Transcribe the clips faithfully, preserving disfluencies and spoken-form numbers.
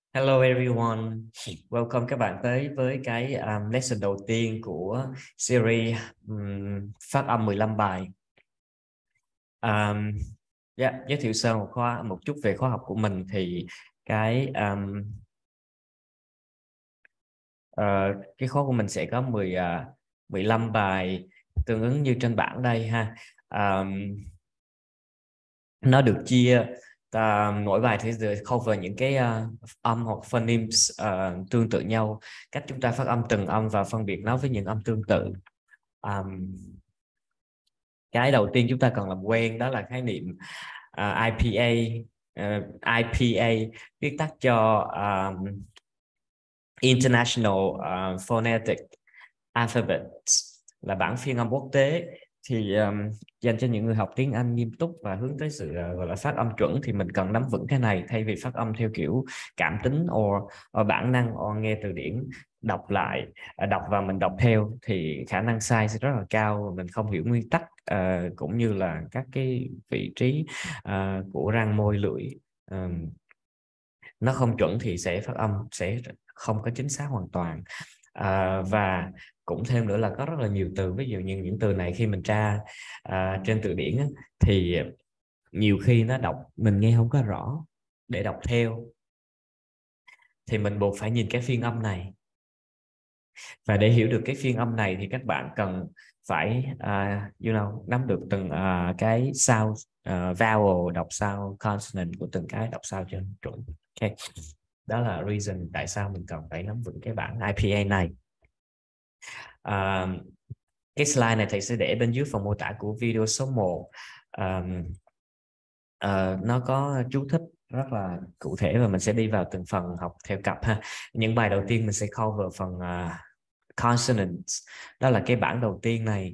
Hello everyone, welcome các bạn tới với cái um, lesson đầu tiên của series um, phát âm mười lăm bài. Um, yeah, giới thiệu sơ một khóa một chút về khóa học của mình thì cái um, uh, cái khóa của mình sẽ có mười uh, mười lăm bài tương ứng như trên bảng đây ha. Um, nó được chia uh, mỗi bài thì cover những cái uh, âm hoặc phonemes uh, tương tự nhau, cách chúng ta phát âm từng âm và phân biệt nó với những âm tương tự. um, cái đầu tiên chúng ta cần làm quen đó là khái niệm uh, i pê a. uh, i pê a viết tắt cho um, International uh, Phonetic Alphabet, là bảng phiên âm quốc tế. Thì um, dành cho những người học tiếng Anh nghiêm túc và hướng tới sự uh, gọi là phát âm chuẩn thì mình cần nắm vững cái này, thay vì phát âm theo kiểu cảm tính or, or bản năng or nghe từ điển đọc lại, uh, đọc và mình đọc theo thì khả năng sai sẽ rất là cao. Mình không hiểu nguyên tắc uh, cũng như là các cái vị trí uh, của răng, môi, lưỡi, um, nó không chuẩn thì sẽ phát âm sẽ không có chính xác hoàn toàn. À, và cũng thêm nữa là có rất là nhiều từ, ví dụ như những từ này khi mình tra à, trên từ điển á, thì nhiều khi nó đọc mình nghe không có rõ, để đọc theo thì mình buộc phải nhìn cái phiên âm này. Và để hiểu được cái phiên âm này thì các bạn cần phải uh, you know, nắm được từng uh, cái sound, uh, vowel đọc sao, consonant của từng cái đọc sao cho chuẩn. Okay. Đó là reason tại sao mình cần phải nắm vững cái bảng i pê a này. Uh, cái slide này thầy sẽ để bên dưới phần mô tả của video số một. Um, uh, nó có chú thích rất là cụ thể và mình sẽ đi vào từng phần học theo cặp ha. Những bài đầu tiên mình sẽ cover phần uh, consonants, đó là cái bảng đầu tiên này.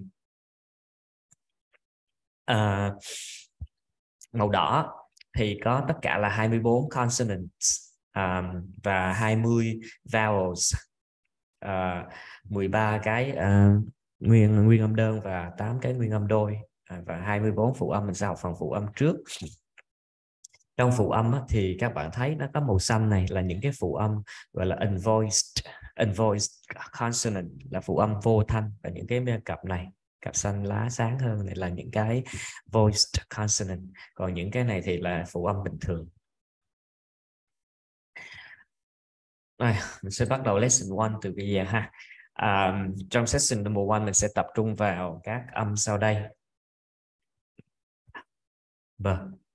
Uh, màu đỏ thì có tất cả là hai mươi bốn consonants um, và hai mươi vowels, uh, mười ba cái uh, nguyên nguyên âm đơn và tám cái nguyên âm đôi, uh, và hai mươi bốn phụ âm. Mình sẽ học phần phụ âm trước. Trong phụ âm á, thì các bạn thấy nó có màu xanh này là những cái phụ âm gọi là unvoiced unvoiced consonant, là phụ âm vô thanh, và những cái cặp này, cặp xanh lá sáng hơn này là những cái voiced consonant, còn những cái này thì là phụ âm bình thường. Rồi, mình sẽ bắt đầu lesson one từ bây giờ ha. Um, trong session number one mình sẽ tập trung vào các âm sau đây: b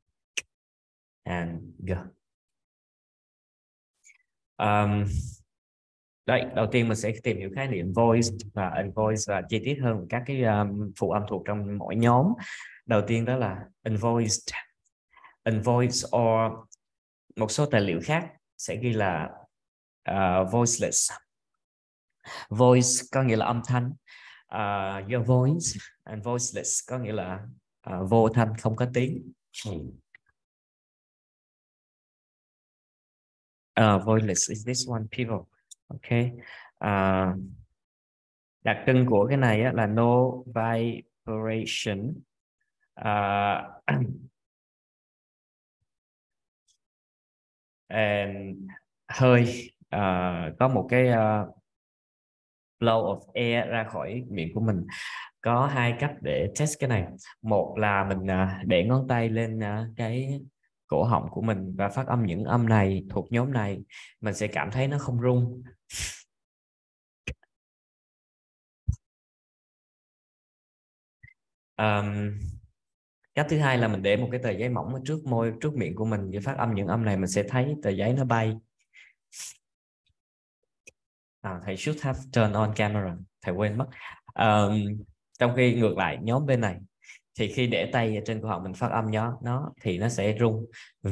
and g. Um, Đấy, đầu tiên mình sẽ tìm hiểu khái niệm voiced và unvoiced và chi tiết hơn các cái um, phụ âm thuộc trong mỗi nhóm. Đầu tiên đó là unvoiced. Unvoiced or một số tài liệu khác sẽ ghi là uh, voiceless. Voice có nghĩa là âm thanh, uh, your voice, and voiceless có nghĩa là uh, vô thanh, không có tiếng. Uh, voiceless is this one, people. Okay. Uh, đặc trưng của cái này á, là no vibration. Uh, and hơi uh, có một cái uh, flow of air ra khỏi miệng của mình. Có hai cách để test cái này. Một là mình uh, để ngón tay lên uh, cái cổ họng của mình và phát âm những âm này thuộc nhóm này, mình sẽ cảm thấy nó không rung. Um, cách thứ hai là mình để một cái tờ giấy mỏng ở trước môi, trước miệng của mình, để phát âm những âm này mình sẽ thấy tờ giấy nó bay. À, thầy should have turned on camera, thầy quên mất. Um, trong khi ngược lại nhóm bên này thì khi để tay ở trên cổ họng mình phát âm nó nó thì nó sẽ rung.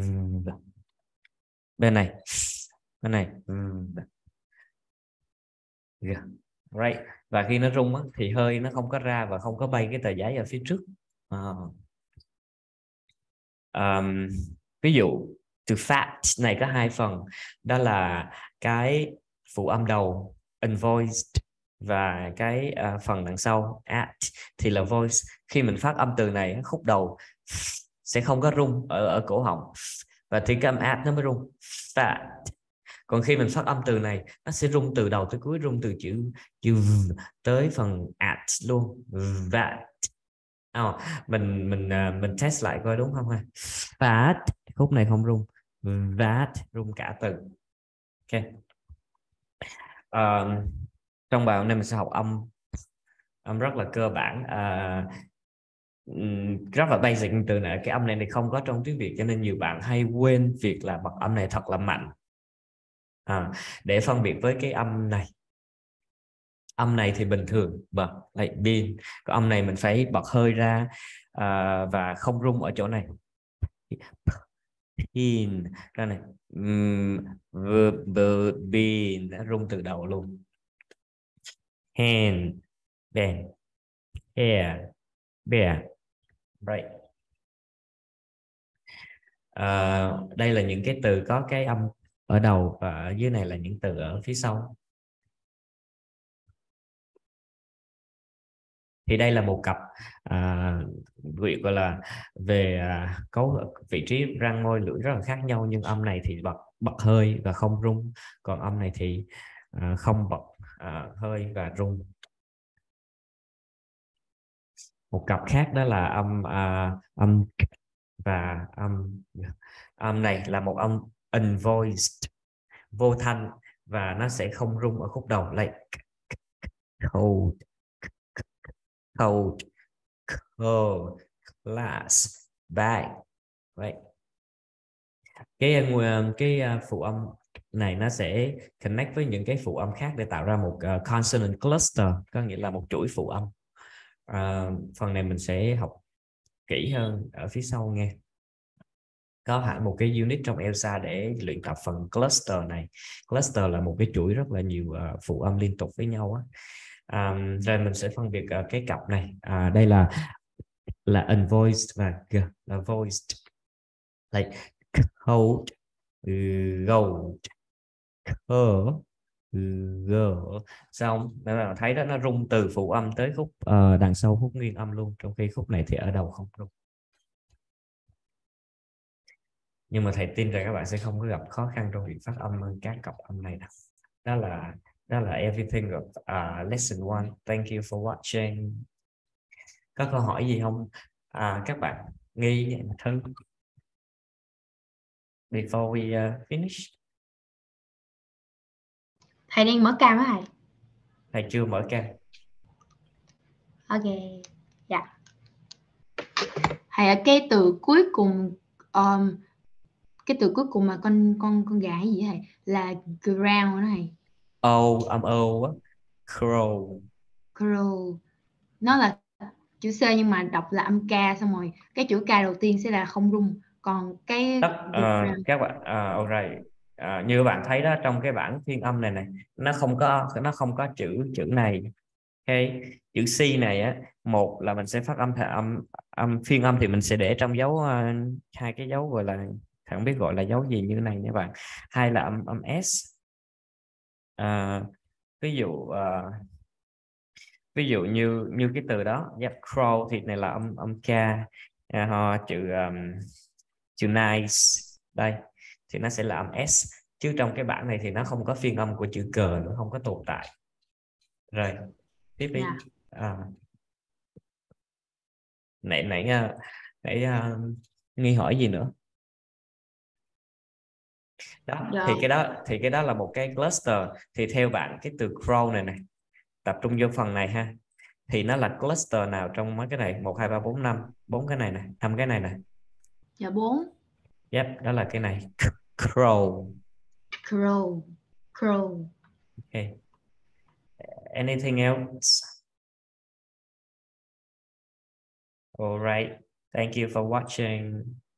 Bên này, bên này, yeah. Right. Và khi nó rung á, thì hơi nó không có ra và không có bay cái tờ giấy ở phía trước. Uh. Um, ví dụ từ fat này có hai phần, đó là cái phụ âm đầu unvoiced và cái uh, phần đằng sau at thì là voice. Khi mình phát âm từ này, khúc đầu sẽ không có rung ở, ở cổ họng, và thì cái âm at nó mới rung. Fat. Còn khi mình phát âm từ này, nó sẽ rung từ đầu tới cuối, rung từ chữ chữ v tới phần at luôn. That. Oh, mình mình mình test lại coi đúng không ha? That, khúc này không rung. That rung cả từ. Ok. Uh, trong bài hôm nay mình sẽ học âm âm rất là cơ bản, uh, rất là basic từ này. Cái âm này thì không có trong tiếng Việt cho nên nhiều bạn hay quên việc là bật âm này thật là mạnh. À, để phân biệt với cái âm này, âm này thì bình thường bật lại pin, còn âm này mình phải bật hơi ra à, và không rung ở chỗ này. In ra này, pin đã rung từ đầu luôn. Hand, ben, hair, bear, right. À, đây là những cái từ có cái âm ở đầu và ở dưới này là những từ ở phía sau. Thì đây là một cặp à, vị gọi là về à, cấu vị trí răng môi lưỡi rất là khác nhau, nhưng âm này thì bật bật hơi và không rung, còn âm này thì à, không bật à, hơi và rung. Một cặp khác đó là âm à, âm và âm âm này là một âm unvoiced, vô thanh, và nó sẽ không rung ở khúc đầu, like cold, cold, cold, class, bag, right. Cái cái phụ âm này nó sẽ connect với những cái phụ âm khác để tạo ra một uh, consonant cluster, có nghĩa là một chuỗi phụ âm. Uh, phần này mình sẽ học kỹ hơn ở phía sau nghe. Có hẳn một cái unit trong ELSA để luyện tập phần cluster này. Cluster là một cái chuỗi rất là nhiều uh, phụ âm liên tục với nhau á. Um, rồi mình sẽ phân biệt uh, cái cặp này. Uh, đây là là unvoiced và g là voiced. Like cold, gold, her, g. Xong các bạn thấy đó, nó rung từ phụ âm tới khúc uh, đằng sau khúc nguyên âm luôn, trong khi khúc này thì ở đầu không rung. Nhưng mà thầy tin rằng các bạn sẽ không có gặp khó khăn trong việc phát âm các cặp âm này đâu. Đó là đó là everything of uh, lesson one. Thank you for watching. Có câu hỏi gì không à, các bạn Nghi, Thư, before we uh, finish? Thầy đang mở cam á thầy. Thầy chưa mở cam. Ok, dạ. Thầy, cái từ cuối cùng, um, cái từ cuối cùng mà con con con gà gì thầy, là ground đó thầy. O, âm O á, crow. Crow. Nó là chữ C nhưng mà đọc là âm K, xong rồi cái chữ K đầu tiên sẽ là không rung, còn cái Tất, uh, các bạn, uh, alright. Uh, như các bạn thấy đó, trong cái bảng phiên âm này này, nó không có nó không có chữ chữ này. Okay. Chữ C này á, một là mình sẽ phát âm âm âm phiên âm thì mình sẽ để trong dấu uh, hai cái dấu gọi là, không biết gọi là dấu gì như này nha bạn. Hai là âm âm S. Uh, ví dụ uh, ví dụ như như cái từ đó, yep, crow thì này là âm âm K. Uh, chữ um, chữ nice đây thì nó sẽ là âm S, chứ trong cái bảng này thì nó không có phiên âm của chữ cờ nữa, không có tồn tại. Rồi tiếp đi. Yeah. À, nãy nãy nãy uh, Nghi hỏi gì nữa đó? Yeah. Thì cái đó thì cái đó là một cái cluster. Thì theo bạn cái từ crow này này, tập trung vô phần này ha, thì nó là cluster nào trong mấy cái này? Một hai ba bốn năm, bốn cái này này, năm cái này này. Dạ bốn. Yep, đó là cái này, crow. Crow. Crow. Okay. Anything else? All right. Thank you for watching.